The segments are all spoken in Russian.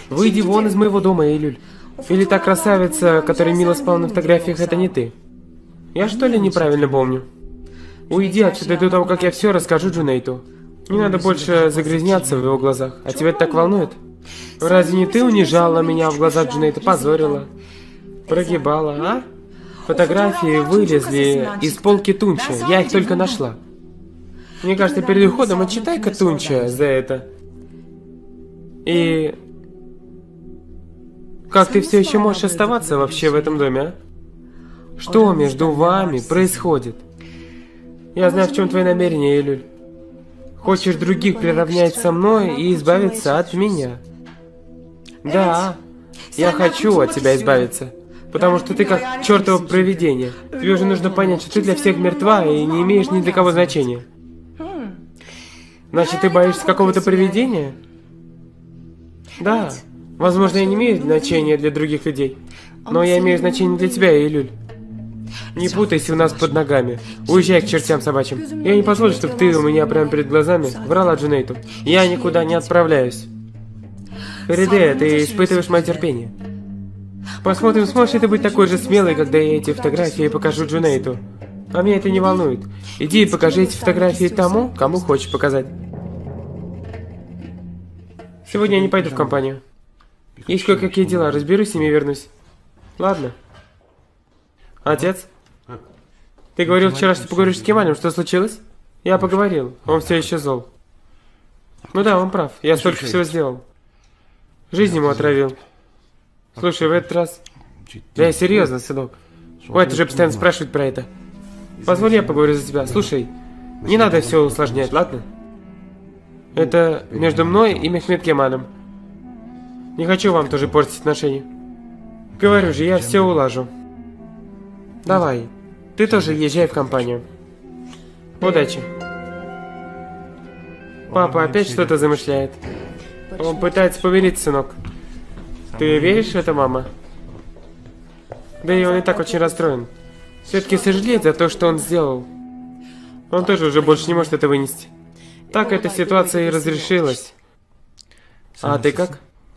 Выйди вон из моего дома, Эйлюль. Или та красавица, которая мило спала на фотографиях, это не ты? Я что ли неправильно помню? Уйди отсюда до того, как я все расскажу Джунейту. Не надо больше загрязняться в его глазах. А тебя это так волнует? Разве не ты унижала меня в глазах Джунейта, позорила, прогибала, а? Фотографии вылезли из полки Тунча, я их только нашла. Мне кажется, перед уходом отчитай-ка Тунча за это. И... Как ты все еще можешь оставаться вообще в этом доме, а? Что между вами происходит? Я знаю, в чем твои намерения, Эйлюль. Хочешь других приравнять со мной и избавиться от меня. Да, я хочу от тебя избавиться. Потому что ты как чертово провидение. Тебе уже нужно понять, что ты для всех мертва и не имеешь ни для кого значения. Значит, ты боишься какого-то провидения? Да. Возможно, я не имею значения для других людей. Но я имею значение для тебя, Эйлюль. Не путайся у нас под ногами. Уезжай к чертям собачьим. Я не позволю, чтобы ты у меня прямо перед глазами врала Джунейту. Я никуда не отправляюсь. Фериде, ты испытываешь мое терпение. Посмотрим, сможешь ли ты быть такой же смелой, когда я эти фотографии покажу Джунейту. А меня это не волнует. Иди и покажи эти фотографии тому, кому хочешь показать. Сегодня я не пойду в компанию. Есть кое-какие дела, разберусь с ними и вернусь. Ладно. Отец? Ты говорил вчера, что поговоришь с Кемалем, что случилось? Я поговорил, он все еще зол. Ну да, он прав, я столько всего сделал. Жизнь ему отравил. Слушай, в этот раз... Да я серьезно, сынок. Хватит уже постоянно спрашивать про это. Позволь, я поговорю за тебя. Слушай, не надо все усложнять, ладно? Это между мной и Мехмед Кемалем. Не хочу вам тоже портить отношения. Говорю же, я все улажу. Давай, ты тоже езжай в компанию. Удачи. Папа опять что-то замышляет. Он пытается помириться, сынок. Ты веришь в это, мама? Да и он и так очень расстроен. Все-таки сожалеет за то, что он сделал. Он тоже уже больше не может это вынести. Так эта ситуация и разрешилась. А ты как?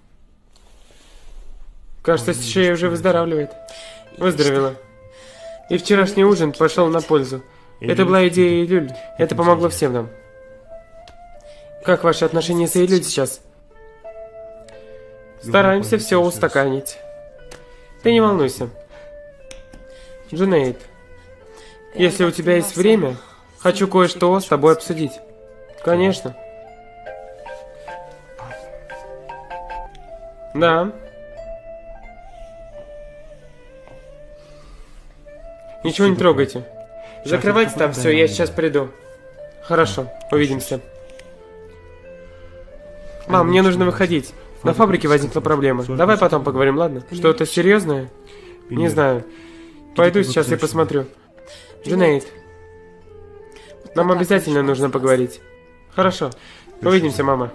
Кажется, шея уже выздоравливает. Выздоровела. И вчерашний ужин пошел на пользу. Это была идея Эйлюль. Это помогло всем нам. Как ваши отношения с Эйлюль сейчас? Стараемся все устаканить. Ты не волнуйся. Джунейд, если у тебя есть время, хочу кое-что с тобой обсудить. Конечно. Да. Ничего не трогайте. Закрывайте там все, я сейчас приду. Хорошо, увидимся. Мам, мне нужно выходить. На фабрике возникла проблема. Давай потом поговорим, ладно? Что-то серьезное? Не знаю. Пойду сейчас и посмотрю. Джунейд, нам обязательно нужно поговорить. Хорошо. Увидимся, мама.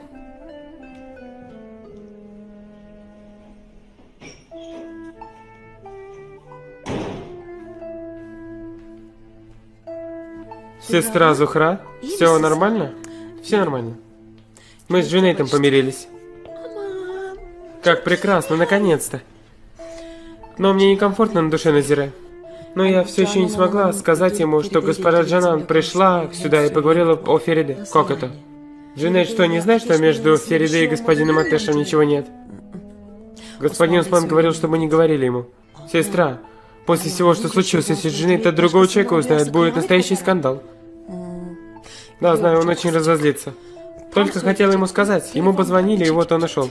Сестра Зухра, все нормально? Все нормально. Мы с Джунейтом помирились. Как прекрасно, наконец-то. Но мне некомфортно на душе, Назире. Но я все еще не смогла сказать ему, что госпожа Джанан пришла сюда и поговорила о Фериде. Как это? Джунейт что, не знает, что между Феридой и господином Атешем ничего нет? Господин Усман говорил, чтобы не говорили ему. Сестра, после всего, что случилось, если Джунейт от другого человека узнает, будет настоящий скандал. Да, знаю, он очень разозлится. Только хотела ему сказать. Ему позвонили, и вот он ушел.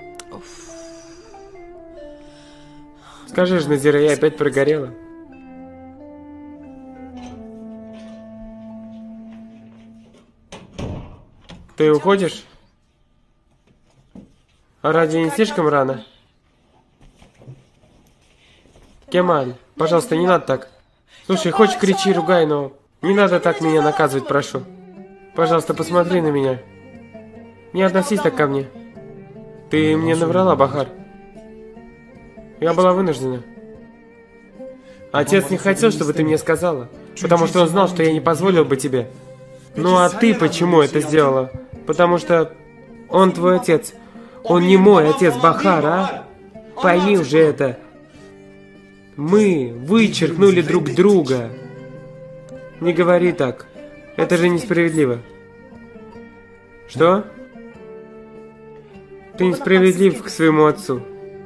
Скажи же, Назира, я опять прогорела. Ты уходишь? А разве не слишком рано? Кемаль, пожалуйста, не надо так. Слушай, хочешь кричи, ругай, но не надо так меня наказывать, прошу. Пожалуйста, посмотри на меня. Не относись так ко мне. Ты мне наврала, Бахар. Я была вынуждена. Отец не хотел, чтобы ты мне сказала, потому что он знал, что я не позволил бы тебе. Ну а ты почему это сделала? Потому что он твой отец. Он не мой отец, Бахар, а? Пойми уже это. Мы вычеркнули друг друга. Не говори так. Это же несправедливо. Что? Ты несправедлив к своему отцу.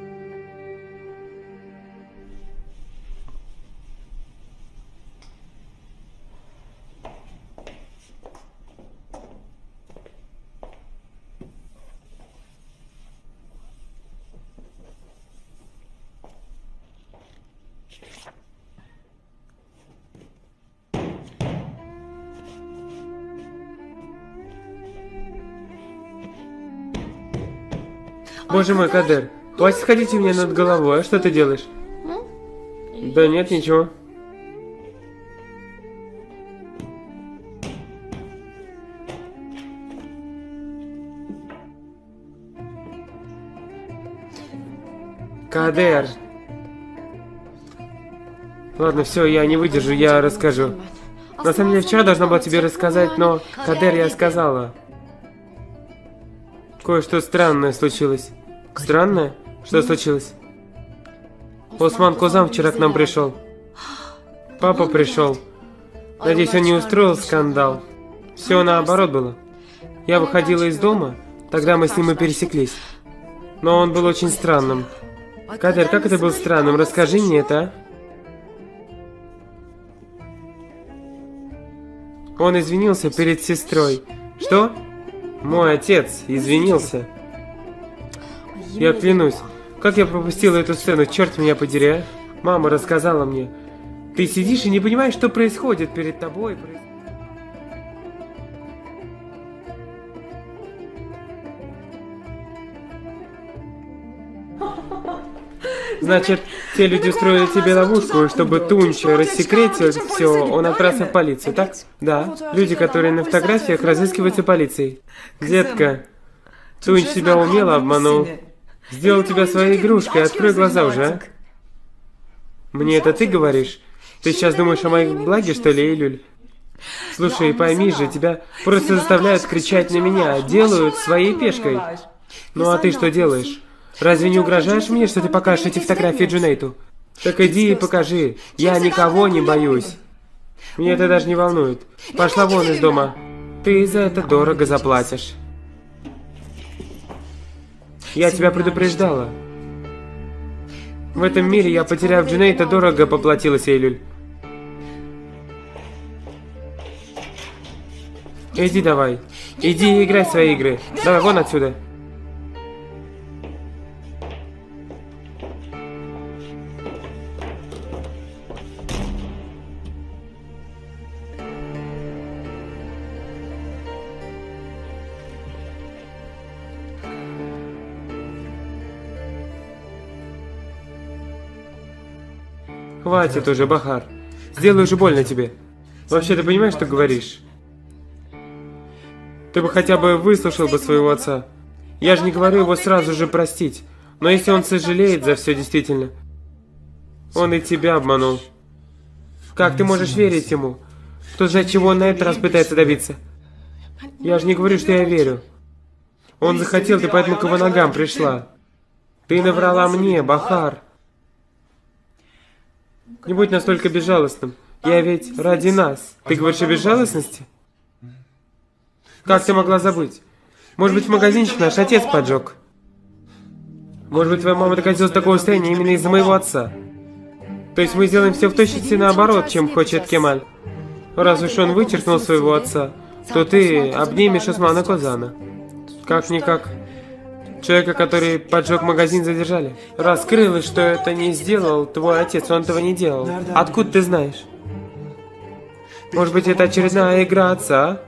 Боже мой, Кадер, хватит ходить у меня над головой, а что ты делаешь? Да нет, ничего. Кадер. Ладно, все, я не выдержу, я расскажу. На самом деле, вчера должна была тебе рассказать, но, Кадер, я сказала. Кое-что странное случилось. Странное? Что случилось? Осман Козам вчера к нам пришел. Папа пришел. Надеюсь, он не устроил скандал. Все наоборот было. Я выходила из дома, тогда мы с ним и пересеклись. Но он был очень странным. Кадер, как это был странным? Расскажи мне это, а? Он извинился перед сестрой. Что? Мой отец извинился. Я клянусь, как я пропустила эту сцену, черт меня подери, а? Мама рассказала мне. Ты сидишь и не понимаешь, что происходит перед тобой. Значит, те люди устроили тебе ловушку, чтобы Тунча рассекретил все, он отправился в полицию, так? Да, люди, которые на фотографиях, разыскиваются полицией. Детка, Тунч тебя умело обманул. Сделал тебя своей игрушкой, открой глаза уже, а? Мне это ты говоришь? Ты сейчас думаешь о моем благе, что ли, Эйлюль? Слушай, пойми же, тебя просто заставляют кричать на меня, делают своей пешкой. Ну а ты что делаешь? Разве не угрожаешь мне, что ты покажешь эти фотографии Джунейту? Так иди и покажи. Я никого не боюсь. Меня это даже не волнует. Пошла вон из дома. Ты за это дорого заплатишь. Я тебя предупреждала. В этом мире я, потеряв Джунейта, дорого поплатилась, Эйлюль. Иди давай. Иди и играй в свои игры. Давай вон отсюда. Хватит уже, Бахар. Сделаю уже больно тебе. Вообще, ты понимаешь, что говоришь? Ты бы хотя бы выслушал бы своего отца. Я же не говорю его сразу же простить. Но если он сожалеет за все действительно, он и тебя обманул. Как ты можешь верить ему? Кто знает, чего он на этот раз пытается добиться? Я же не говорю, что я верю. Он захотел, ты поэтому к его ногам пришла. Ты наврала мне, Бахар. Не будь настолько безжалостным. Я ведь ради нас. Ты говоришь о безжалостности? Как ты могла забыть? Может быть, магазинчик наш отец поджег? Может быть, твоя мама докатилась до такого состояния именно из-за моего отца? То есть мы сделаем все в точности наоборот, чем хочет Кемаль. Раз уж он вычеркнул своего отца, то ты обнимешь Османа Козана. Как-никак. Человека, который поджег магазин, задержали. Раскрылось, что это не сделал твой отец, он этого не делал. Откуда ты знаешь? Может быть, это очередная игра отца?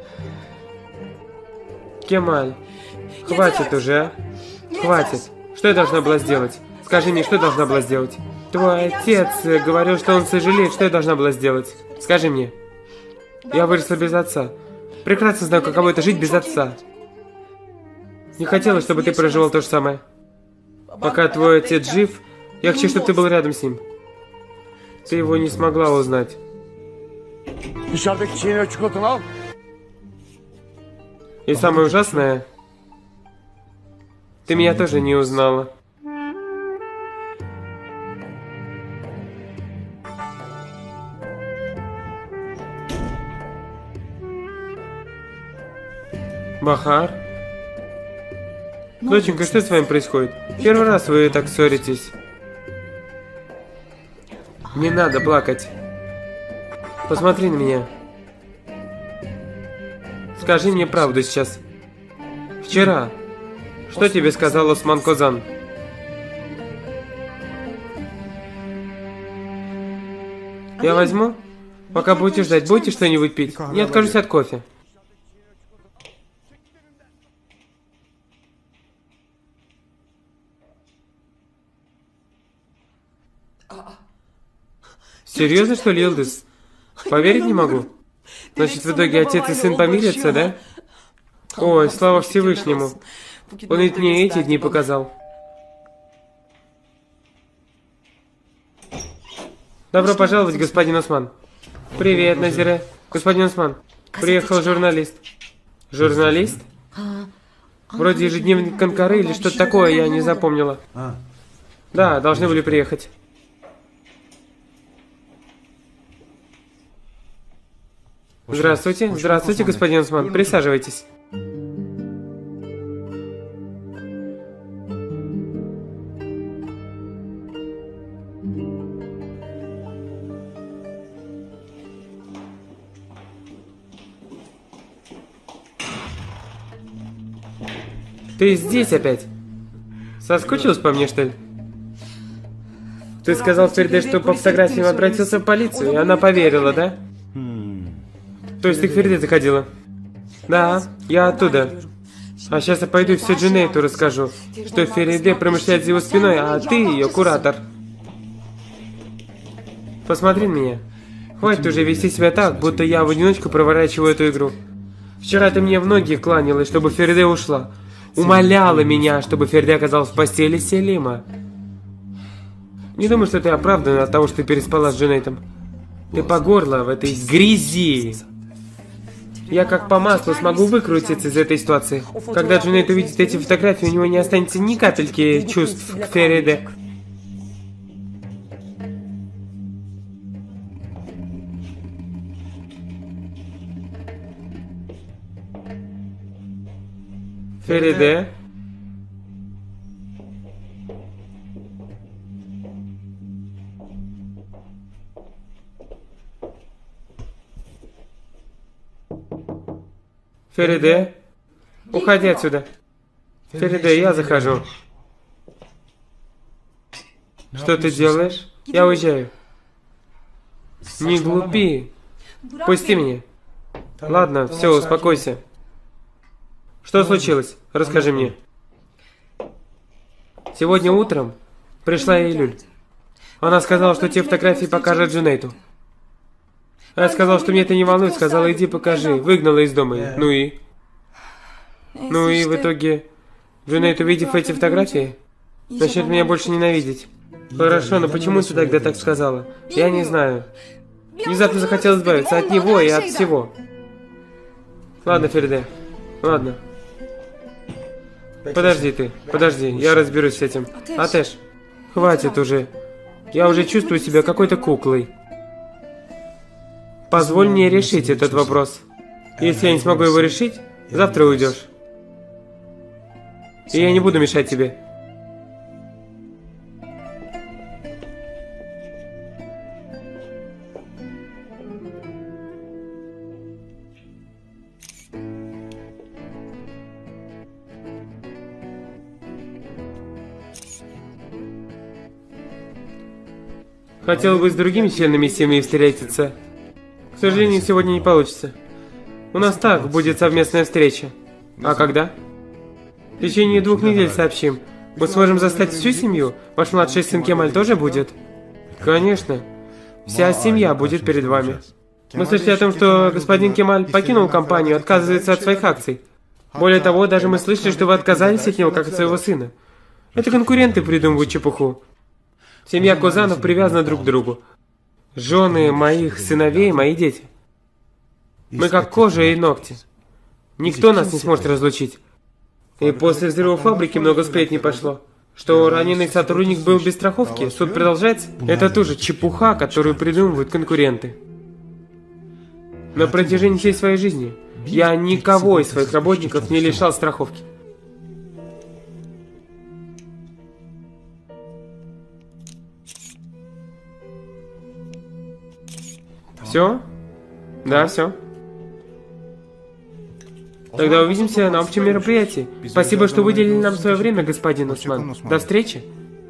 Кемаль, хватит уже, а? Хватит. Что я должна была сделать? Скажи мне, что я должна была сделать? Твой отец говорил, что он сожалеет, что я должна была сделать? Скажи мне. Я выросла без отца. Прекрасно знаю, каково это жить без отца. Не хотела, чтобы ты проживал то же самое. Пока твой отец жив, я хочу, чтобы ты был рядом с ним. Ты его не смогла узнать. И самое ужасное, ты Ты меня тоже не узнала. Бахар? Доченька, что с вами происходит? Первый раз вы так ссоритесь. Не надо плакать. Посмотри на меня. Скажи мне правду сейчас. Вчера. Что тебе сказал Осман Козан? Я возьму? Пока будете ждать, будете что-нибудь пить? Не откажусь от кофе. Серьезно, что ли, Илдыз? Поверить не могу. Значит, в итоге отец и сын помирятся, да? Ой, слава Всевышнему. Он ведь мне эти дни показал. Добро пожаловать, господин Осман. Привет, Назире. Господин Осман, приехал журналист. Журналист? Вроде ежедневник Анкары или что-то такое, я не запомнила. Да, должны были приехать. Здравствуйте, здравствуйте, господин Осман. Присаживайтесь. Ты здесь опять? Соскучилась по мне, что ли? Ты сказал Фериде, что по фотографиям обратился в полицию, и она поверила, да? То есть ты к Фериде заходила? Да, я оттуда. А сейчас я пойду все Джунейту расскажу, что Фериде промышляет за его спиной, а ты ее куратор. Посмотри на меня. Хватит уже вести себя так, будто я в одиночку проворачиваю эту игру. Вчера ты мне в ноги кланялась, чтобы Фериде ушла. Умоляла меня, чтобы Фериде оказалась в постели Селима. Не думаю, что ты оправдана от того, что ты переспала с Джунейтом. Ты по горло в этой грязи. Я как по маслу смогу выкрутиться из этой ситуации. Когда Джунейт увидит эти фотографии, у него не останется ни капельки чувств к Фериде. Фериде? Фериде? Уходи отсюда. Фериде, я захожу. Что ты делаешь? Я уезжаю. Не глупи. Пусти меня. Ладно, все, успокойся. Что случилось? Расскажи мне. Сегодня утром пришла Эйлюль. Она сказала, что те фотографии покажет Джунейту. Я сказал, что мне это не волнует, сказала, иди покажи. Выгнала из дома. Ну и? Ну и в итоге Джунейт, увидев эти фотографии, начнет меня больше ненавидеть. Хорошо, но почему ты тогда так сказала? Я не знаю. Внезапно захотел избавиться от него и от всего. Ладно, Фериде. Ладно. Подожди, я разберусь с этим. Атеш, хватит уже. Я уже чувствую себя какой-то куклой. Позволь мне решить этот вопрос. Если я не смогу его решить, завтра уйдешь. И я не буду мешать тебе. Хотел бы с другими членами семьи встретиться. К сожалению, сегодня не получится. У нас так будет совместная встреча. А когда? В течение 2 недель сообщим. Мы сможем застать всю семью? Ваш младший сын Кемаль тоже будет? Конечно. Вся семья будет перед вами. Мы слышали о том, что господин Кемаль покинул компанию, отказывается от своих акций. Более того, даже мы слышали, что вы отказались от него, как от своего сына. Это конкуренты придумывают чепуху. Семья Козанов привязана друг к другу. Жены моих сыновей, мои дети. Мы как кожа и ногти. Никто нас не сможет разлучить. И после взрыва фабрики много сплетней пошло. Что раненый сотрудник был без страховки. Суд продолжается? Это тоже чепуха, которую придумывают конкуренты. На протяжении всей своей жизни я никого из своих работников не лишал страховки. Все? Да, все. Тогда увидимся на общем мероприятии. Спасибо, что выделили нам свое время, господин Усман. До встречи.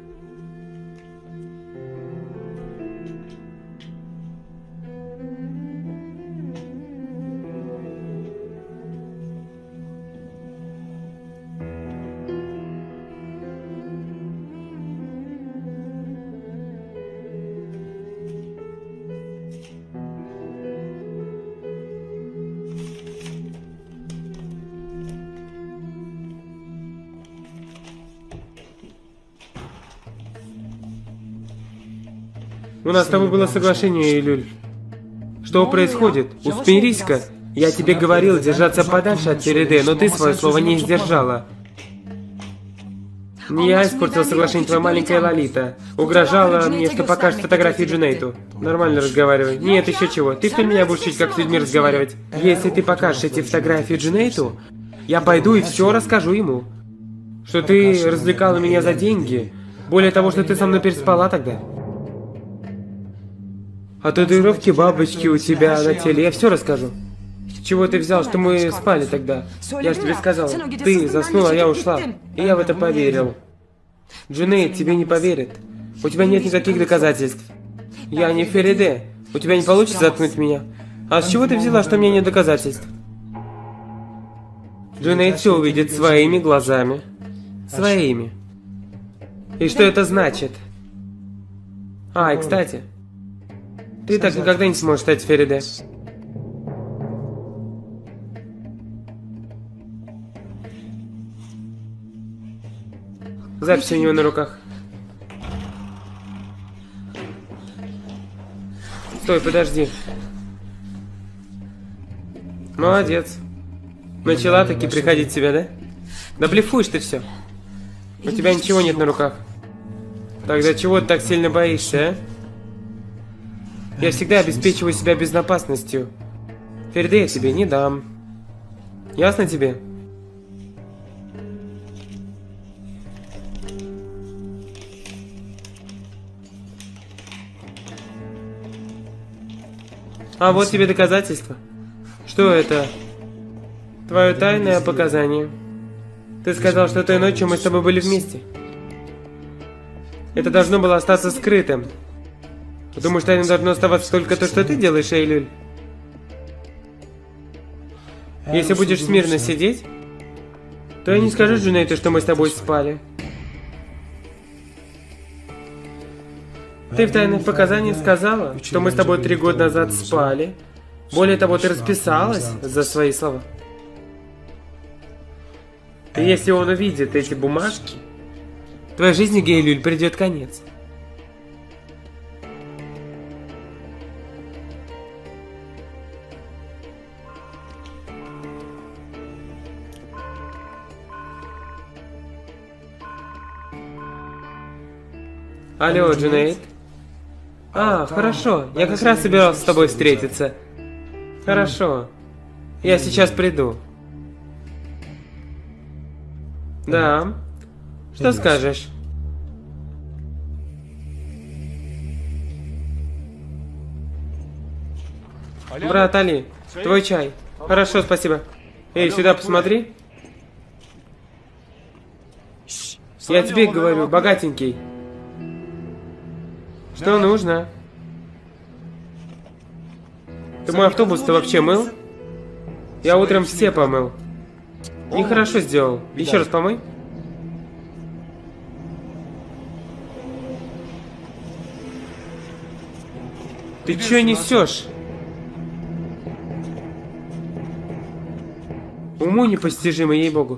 У нас с тобой было соглашение, Илюль. Что происходит? Усмирись-ка. Я тебе говорил держаться подальше от Фериде, но ты свое слово не сдержала. Не я испортил соглашение, твоя маленькая Лолита. Угрожала мне, что покажет фотографии Джунейту. Нормально разговаривай. Нет, еще чего. Ты что меня будешь учить, как с людьми разговаривать? Если ты покажешь эти фотографии Джунейту, я пойду и все расскажу ему. Что ты развлекала меня за деньги. Более того, что ты со мной переспала тогда. А татуировки бабочки у тебя на теле, я все расскажу. С чего ты взял, что мы спали тогда? Я же тебе сказал, ты заснула, а я ушла. И я в это поверил. Джунейд тебе не поверит. У тебя нет никаких доказательств. Я не Фериде. У тебя не получится заткнуть меня. А с чего ты взяла, что у меня нет доказательств? Джунейд все увидит своими глазами. Своими. И что это значит? А, и кстати... Ты так никогда не сможешь стать Фериде. Запись у него на руках. Стой, подожди. Молодец. Начала таки приходить в себя, да? Да блефуешь ты все. У тебя ничего нет на руках. Тогда чего ты так сильно боишься, а? Я всегда обеспечиваю себя безопасностью. Фериде я тебе не дам. Ясно тебе? А вот тебе доказательства. Что это? Твое тайное показание. Ты сказал, что той ночью мы с тобой были вместе. Это должно было остаться скрытым. Думаешь, тайной должно оставаться только то, что ты делаешь, Эйлюль? Если будешь смирно сидеть, то я не скажу Джунейту, что мы с тобой спали. Ты в тайных показаниях сказала, что мы с тобой 3 года назад спали. Более того, ты расписалась за свои слова. И если он увидит эти бумажки, твоей жизни, Гейлюль, придет конец. Алло, Джунейд. А, хорошо. Я как раз собирался с тобой встретиться. Хорошо. Я сейчас приду. Да. Что скажешь? Брат Али, твой чай. Хорошо, спасибо. Эй, сюда посмотри. Я тебе говорю, богатенький. Что нужно? Ты мой автобус-то вообще мыл? Я утром все помыл. Нехорошо сделал. Еще раз помой. Ты чё несешь? Уму непостижимо, ей-богу.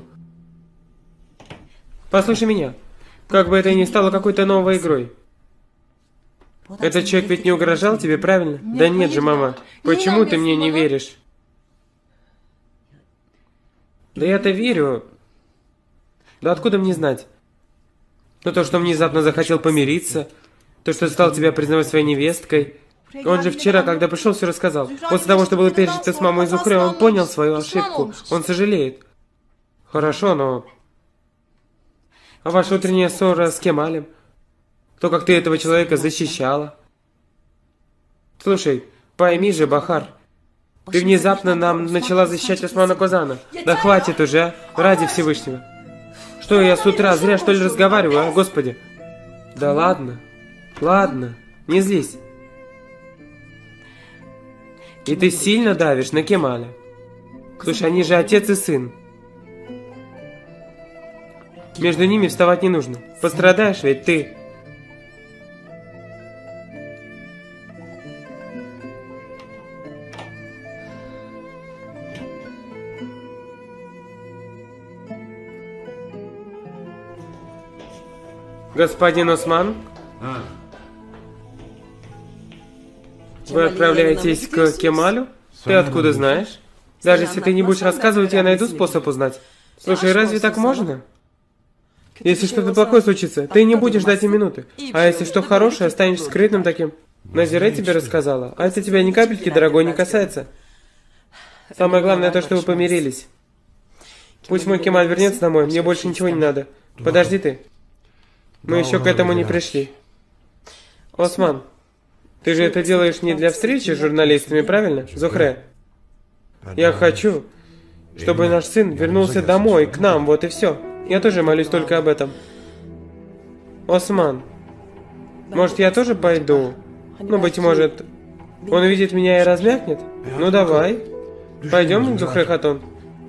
Послушай меня. Как бы это ни стало какой-то новой игрой. Этот человек ведь не угрожал тебе, правильно? Да нет же, мама. Почему ты мне не веришь? Да я-то верю. Да откуда мне знать? Но то, что он внезапно захотел помириться, то, что стал тебя признавать своей невесткой. Он же вчера, когда пришел, все рассказал. После того, что было пережито с мамой Зухры, он понял свою ошибку. Он сожалеет. Хорошо, но... А ваша утренняя ссора с Кемалем? То, как ты этого человека защищала? Слушай, пойми же, Бахар, ты внезапно нам начала защищать Османа Козана. Да хватит уже, а? Ради Всевышнего. Что, я с утра зря, что ли, разговариваю, а? Господи. Да ладно, ладно, не злись. И ты сильно давишь на Кемаля. Слушай, они же отец и сын. Между ними вставать не нужно. Пострадаешь ведь ты. Господин Осман? Вы отправляетесь к Кемалю? Ты откуда знаешь? Даже если ты не будешь рассказывать, я найду способ узнать. Слушай, разве так можно? Если что-то плохое случится, ты не будешь ждать и минуты. А если что хорошее, останешься скрытным таким. Назире тебе рассказала, а это тебя ни капельки, дорогой, не касается. Самое главное то, что вы помирились. Пусть мой Кемаль вернется домой, мне больше ничего не надо. Подожди ты. Мы еще к этому не пришли. Осман, ты же это делаешь не для встречи с журналистами, правильно? Зухре? Я хочу, чтобы наш сын вернулся домой, к нам, вот и все. Я тоже молюсь только об этом. Осман, может, я тоже пойду? Ну, быть может, он увидит меня и размякнет? Ну, давай. Пойдем, Зухре Хатун.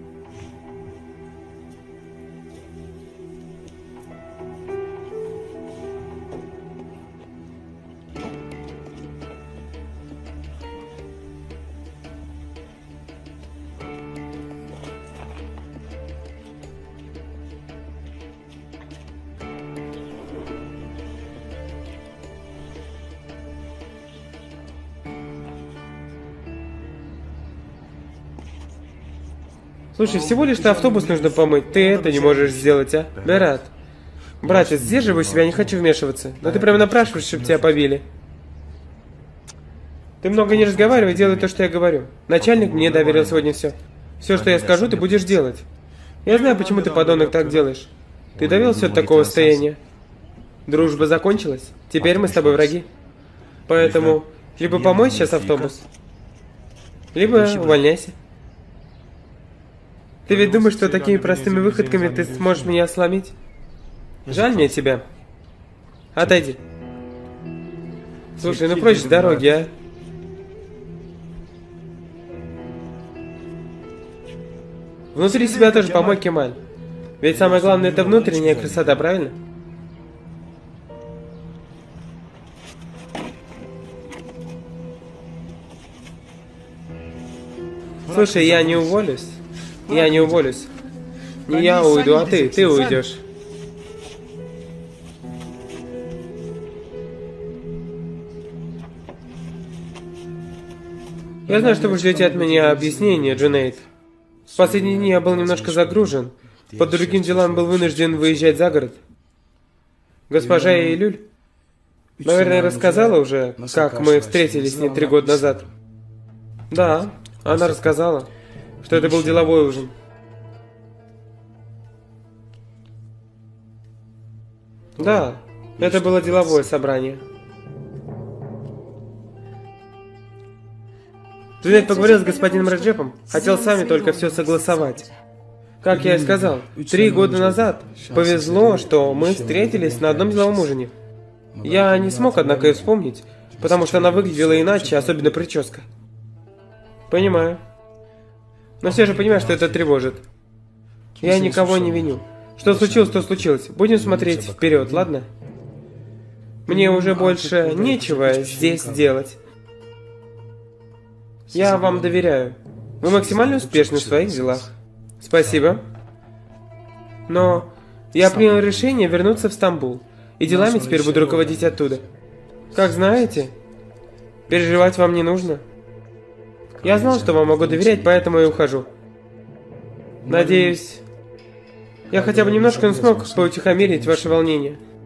Слушай, всего лишь-то автобус нужно помыть. Ты это не можешь сделать, а? Берат. Братец, сдерживай себя, не хочу вмешиваться. Но ты прямо напрашиваешь, чтобы тебя побили. Ты много не разговаривай, делай то, что я говорю. Начальник мне доверил сегодня все. Все, что я скажу, ты будешь делать. Я знаю, почему ты, подонок, так делаешь. Ты довел все до такого состояния. Дружба закончилась. Теперь мы с тобой враги. Поэтому либо помой сейчас автобус, либо увольняйся. Ты ведь думаешь, что такими простыми выходками ты сможешь меня сломить? Жаль мне тебя. Отойди. Слушай, ну прочь с дороги, а? Внутри себя тоже помой, Кемаль. Ведь самое главное это внутренняя красота, правильно? Слушай, я не уволюсь. Я не уволюсь. Не я уйду, а ты уйдешь. Я знаю, что вы ждете от меня объяснения, Джунейд. В последние дни я был немножко загружен. По другим делам был вынужден выезжать за город. Госпожа Эйлюль, наверное, рассказала уже, как мы встретились с ней 3 года назад. Да, она рассказала, что это был деловой ужин. Да, это было деловое собрание. Джунейд поговорил с господином Раджепом, хотел с вами только все согласовать. Как я и сказал, 3 года назад повезло, что мы встретились на одном деловом ужине. Я не смог, однако, ее вспомнить, потому что она выглядела иначе, особенно прическа. Понимаю. Но все же понимаю, что это тревожит. Я никого не виню. Что случилось, то случилось. Будем смотреть вперед, ладно? Мне уже больше нечего здесь делать. Я вам доверяю. Вы максимально успешны в своих делах. Спасибо. Но я принял решение вернуться в Стамбул. И делами теперь буду руководить оттуда. Как знаете, переживать вам не нужно. Я знал, что вам могу доверять, поэтому и ухожу. Надеюсь, Я хотя бы немножко, но смог поутихомирить ваше волнение.